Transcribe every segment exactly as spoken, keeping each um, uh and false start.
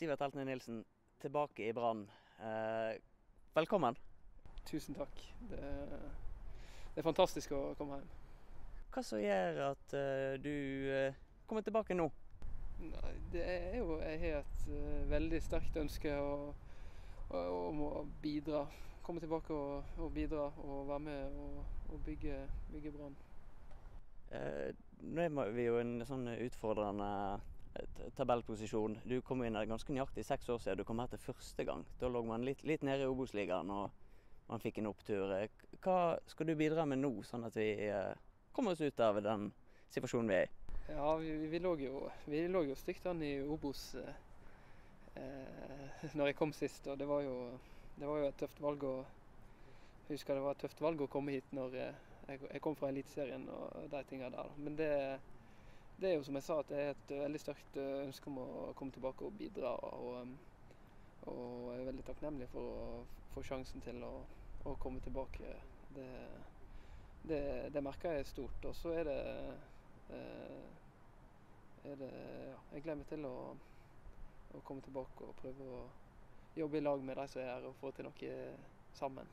Sivert Heltene Nilsen, tilbake i Brann. Eh, velkommen. Tusen takk. Det, det er fantastisk å komme hjem. Hva som gjør at eh, du eh, kommer tilbake nå? Nei, det er jo, jeg har et uh, veldig sterkt ønske å, å, om å bidra. Komme tilbake og, og bidra og være med og, og bygge, bygge Brann. Eh, nå er vi jo i en sånn utfordrende tabellposisjon. Du kom inn her ganske nøyaktig seks år siden du kom her til første gang. Da lå man litt, litt nede i Obos-ligaen og man fikk en opptur. Hva skal du bidra med nå, sånn at vi eh, kommer oss ut av den situasjonen vi er i? Ja, vi, vi, lå jo, vi lå jo stygt an i Obos eh, eh, når jeg kom sist, og det var jo, det var jo et tøft valg å jeg husker det var et tøft valg å komme hit når eh, jeg, jeg kom fra Eliteserien og de tingene der. Men det, det er jo som jeg sa, at det er et veldig sterkt ønske om å komme tilbake og bidra, og, og jeg er veldig takknemlig for å få sjansen til å, å komme tilbake. Det, det, det merker jeg stort, og så er det Er det, ja, jeg gleder meg til å, å komme tilbake og prøve å jobbe i lag med de som er her og få til noe sammen.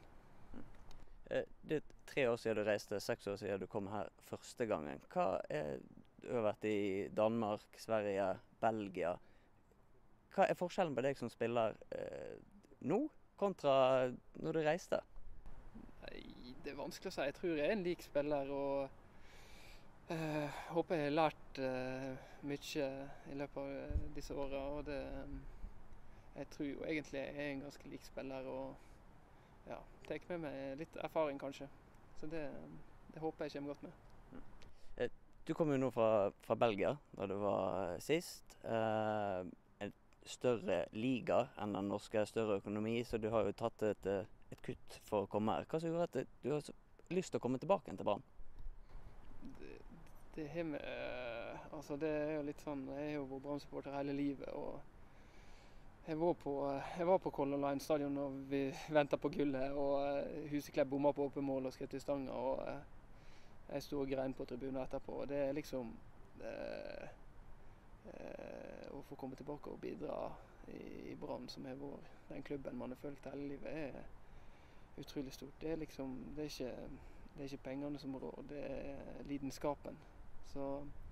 Det er tre år siden du reiste, seks år siden du kom her første gangen. Hva er, du har vært i Danmark, Sverige, Belgia. Hva er forskjellen på deg som spiller eh, nå kontra når du reiste? Nei, det er vanskelig å si. Jeg tror jeg er en lik spiller, og Jeg uh, håper jeg har lært uh, mye i løpet av disse årene, og det, um, jeg tror jo egentlig jeg er en ganske lik spiller, og ja, tar med meg litt erfaring kanskje, så det, det håper jeg kommer godt med. Du kom jo nå fra, fra Belgia, da du var sist. Uh, en større liga enn den norske, større økonomi, så du har jo tatt et, et kutt for å komme her. Hva som gjorde at du har så lyst til å komme tilbake til Brann? Det, det, er med, altså det er jo litt sånn, jeg er jo Brann-supporter hele livet, og jeg var på, jeg var på Color Line stadion når vi ventet på gullet, og Huseklepp bomma på åpen mål og skrev til stanga, og jeg stod og grein på tribunen etterpå, og det er liksom eh, eh, å få komme tilbake og bidra i, i Brann, som er vår, den klubben man har følt hele livet, er utrolig stort. Det er liksom, det er ikke Det er ikke pengene som rår, det er lidenskapen. Så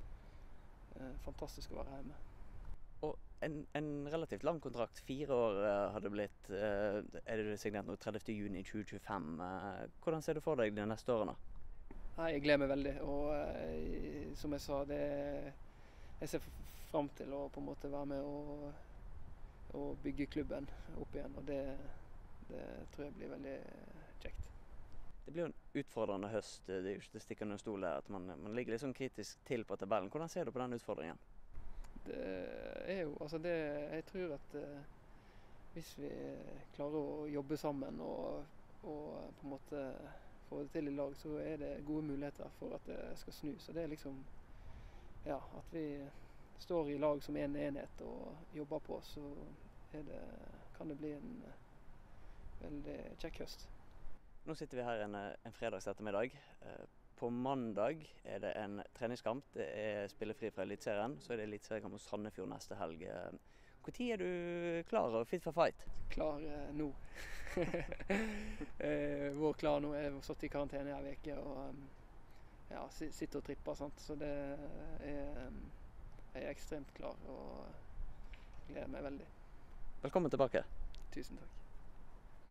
eh, fantastisk å være hjemme. Og en, en relativt lang kontrakt, fire år uh, har det blitt. Uh, er det signert nå tredivte juni tjue tjuefem? Uh, hvordan ser du for deg de neste årene? Nei, jeg gleder meg veldig. Og uh, som jeg sa, det, jeg ser frem til å på en måte være med og, og bygge klubben opp igjen. Og det, det tror jeg blir veldig kjekt. Det blir jo en utfordrende høst, det er jo ikke til å stikke under stol at man, man ligger litt sånn kritisk til på tabellen. Hvordan ser du på den utfordringen? Det er jo, altså det, jeg tror at eh, hvis vi klarer å jobbe sammen og, og på en måte få det til i lag, så er det gode muligheter for at det skal snu. Så det er liksom, ja, at vi står i lag som en enhet og jobber på, så er det, kan det bli en veldig kjekk høst. Nå sitter vi her en, en fredags ettermiddag. På mandag er det en treningskamp. Det er spillefri fra Eliteserien. Så er det Eliteseriekamp mot Sandefjord neste helg. Hvor tid er du klar og fit for fight? Klar eh, nå. eh, Vår klar nå. Jeg har satt i karantene en uke og ja, sitter og tripper. Sant? Så det er, jeg er ekstremt klar og gleder meg veldig. Velkommen tilbake. Tusen takk.